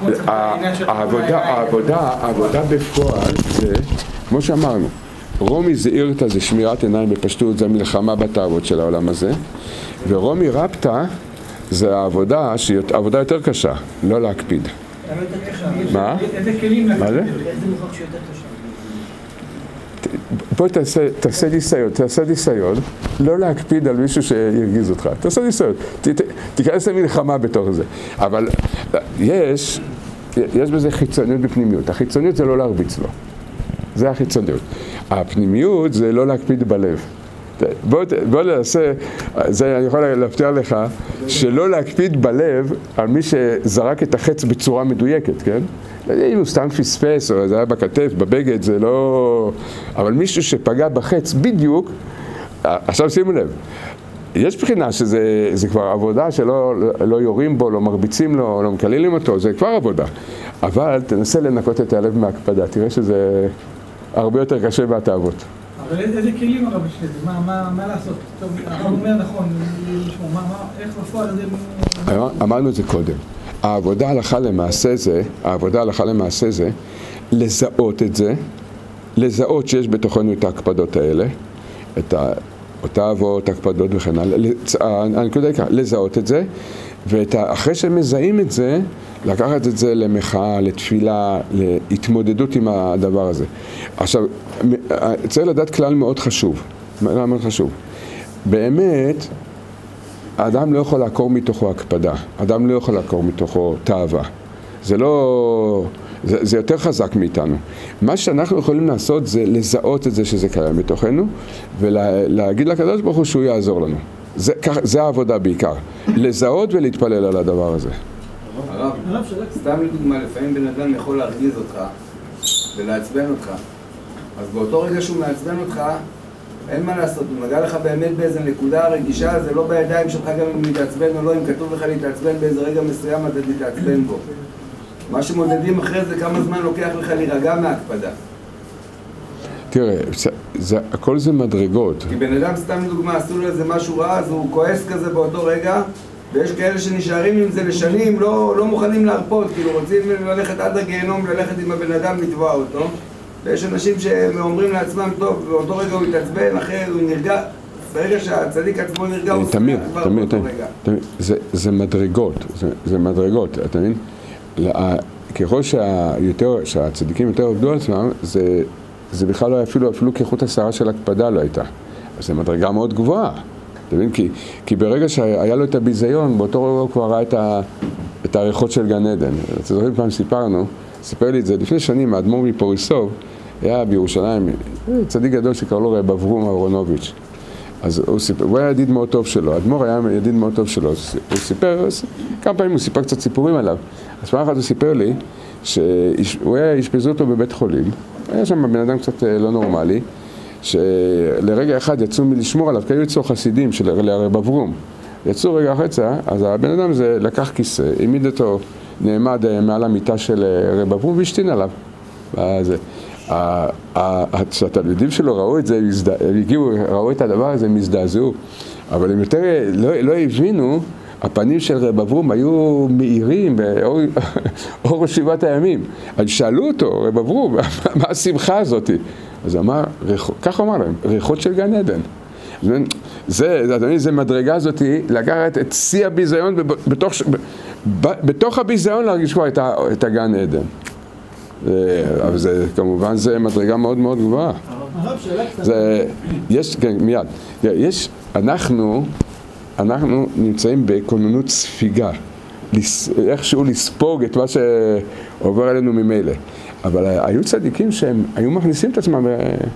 העבודה בפועל זה, כמו שאמרנו, רומי זעירתא זה שמירת עיניים בפשטות, זה מלחמה בתאוות של העולם הזה, ורומי רפתא זה העבודה שהיא עבודה יותר קשה, לא להקפיד. מה? איזה כלים להקפיד? מה זה? איזה מוכח שיותר קשה? בוא תעשה ניסיון, לא להקפיד על מישהו שירגיז אותך. תעשה ניסיון, תיכנס למלחמה בתוך זה. אבל יש בזה חיצוניות בפנימיות. החיצוניות זה לא להרביץ לו. זה החיצוניות. הפנימיות זה לא להקפיד בלב. בוא נעשה, אני יכול להבטיח לך, שלא להקפיד בלב על מי שזרק את החץ בצורה מדויקת, כן? אם הוא סתם פספס, או זה היה בכתף, בבגד, זה לא... אבל מישהו שפגע בחץ בדיוק, עכשיו שימו לב, יש בחינה שזה כבר עבודה שלא יורים בו, לא מרביצים לו, לא מקללים אותו, זה כבר עבודה. אבל תנסה לנקות את הלב מהקפדה, תראה שזה הרבה יותר קשה מהתאוות. אבל איזה כלים הרב יש לזה? מה לעשות? טוב, הרב אומר נכון, איך בפועל זה... אמרנו את זה קודם. העבודה הלכה למעשה זה לזהות את זה, לזהות שיש בתוכנו את ההקפדות האלה, את התאוות, ההקפדות וכן הלאה, הנקודה העיקר, לזהות את זה, ואחרי שמזהים את זה, לקחת את זה למחאה, לתפילה, להתמודדות עם הדבר הזה. עכשיו, צריך לדעת כלל מאוד חשוב, באמת, האדם לא יכול לעקור מתוכו הקפדה, האדם לא יכול לעקור מתוכו תאווה. זה לא... זה יותר חזק מאיתנו. מה שאנחנו יכולים לעשות זה לזהות את זה שזה קיים בתוכנו, ולהגיד לקדוש ברוך הוא שהוא יעזור לנו. זה העבודה בעיקר. לזהות ולהתפלל על הדבר הזה. הרב, סתם לדוגמה, לפעמים בן אדם יכול להרגיז אותך ולעצבן אותך. אז באותו רגע שהוא מעצבן אותך, אין מה לעשות, הוא נגע לך באמת באיזה נקודה רגישה, זה לא בידיים שלך גם אם להתעצבן או לא, אם כתוב לך להתעצבן באיזה רגע מסוים, אתה להתעצבן בו. מה שמודדים אחרי זה, כמה זמן לוקח לך להירגע מההקפדה. תראה, הכל זה מדרגות. כי בן אדם, סתם לדוגמה, עשו לו איזה משהו רע, אז הוא כועס כזה באותו רגע, ויש כאלה שנשארים עם זה לשנים, לא מוכנים להרפות, כאילו רוצים ללכת עד הגיהנום, ללכת עם הבן אדם, לתבוע אותו. ויש אנשים שאומרים לעצמם, טוב, באותו רגע הוא יתעצבן, אחרי הוא נרגע, ברגע שהצדיק עצמו נרגע, הוא תמיר, זה מדרגות, אתה מבין? ככל שהצדיקים יותר עובדו על עצמם, זה בכלל לא אפילו כאיכות השערה של הקפדה לא הייתה. אז זו מדרגה מאוד גבוהה, אתה מבין? כי ברגע שהיה לו את הביזיון, באותו רגע הוא כבר ראה את הריחות של גן עדן. אתם זוכרים פעם סיפר לי את זה לפני שנים, האדמו"ר מפוריסוב, היה בירושלים, צדיק גדול שקראו לו רב אברום אהרונוביץ'. אז הוא היה ידיד מאוד טוב שלו, האדמו"ר היה ידיד מאוד טוב שלו, הוא סיפר, כמה פעמים הוא סיפר קצת סיפורים עליו. אז פעם אחת הוא סיפר לי שהוא היה אשפזו אותו בבית חולים, היה שם בן אדם קצת לא נורמלי, שלרגע אחד יצאו מלשמור עליו, כי היו יצאו חסידים של הרב אברום. יצאו רגע החצה, אז הבן אדם הזה לקח כיסא, העמיד אותו, נעמד מעל המיטה של רב אברום והשתין עליו. כשהתלמידים שלו ראו את זה, ראו את הדבר הזה, הם הזדעזעו. אבל הם יותר לא הבינו, הפנים של רב אברום היו מאירים באור שבעת הימים. אז שאלו אותו, רב אברום, מה השמחה הזאת? אז אמר, כך אמר להם, ריחות של גן עדן. זה מדרגה הזאת, לקחת את שיא הביזיון, בתוך הביזיון להרגיש כבר את הגן עדן. אבל זה, כמובן, זה מדרגה מאוד מאוד גבוהה. הרב, שאלה קצת. יש, כן, מיד. אנחנו נמצאים בכוננות ספיגה, איכשהו לספוג את מה שעובר עלינו ממילא. אבל היו צדיקים שהם היו מכניסים את עצמם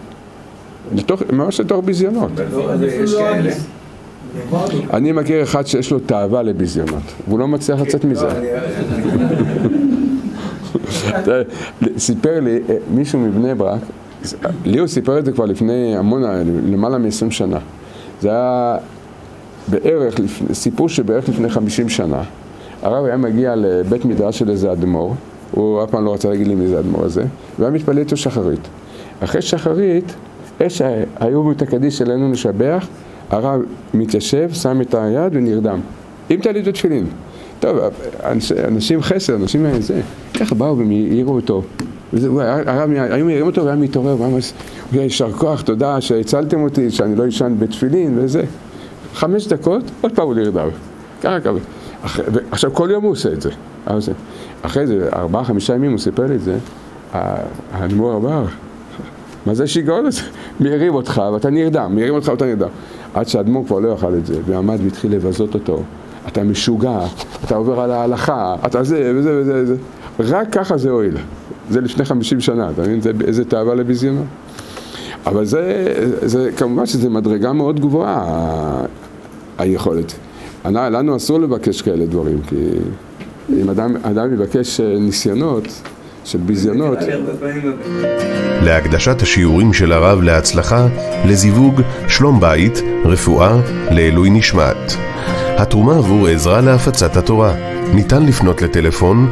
ממש לתוך ביזיונות. אני מכיר אחד שיש לו תאווה לביזיונות, והוא לא מצליח לצאת מזה. סיפר לי מישהו מבני ברק, לי הוא סיפר את זה כבר לפני למעלה מ-20 שנה. זה היה בערך, סיפור שבערך לפני 50 שנה. הרב היה מגיע לבית מדרש של איזה אדמו"ר, הוא אף פעם לא רצה להגיד לי מי זה האדמו"ר הזה, והיה מתפלל איתו שחרית. אחרי שחרית, היו את הקדיש שלנו לשבח, הרב מתיישב, שם את היד ונרדם. עם טלית ותפילין. טוב, אנשים חסר, אנשים זה, ככה באו והעירו אותו. היו מעירים אותו והיה מתעורר, יישר כוח, תודה שהצלתם אותי, שאני לא ישן בתפילין וזה. 5 דקות, עוד פעם הוא נרדם. ככה. עכשיו כל יום הוא עושה את זה. אחרי זה, 4-5 ימים הוא סיפר לי את זה, האדמו"ר אמר, מה זה שיגעון הזה? מעירים אותך ואתה נרדם, עד שהאדמו"ר כבר לא יאכל את זה, ועמד והתחיל לבזות אותו. אתה משוגע, אתה עובר על ההלכה, אתה זה וזה. רק ככה זה הועיל. זה לפני 50 שנה, אתה מבין? זה איזה תאווה לביזיונות. אבל זה כמובן שזה מדרגה מאוד גבוהה, היכולת. לנו אסור לבקש כאלה דברים, כי אם אדם יבקש ניסיונות של ביזיונות... להקדשת השיעורים של הרב להצלחה, לזיווג, שלום בית, רפואה, לעילוי נשמת. התרומה עבור עזרה להפצת התורה. ניתן לפנות לטלפון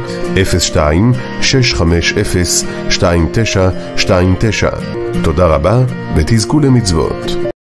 02-650-2929. תודה רבה ותזכו למצוות.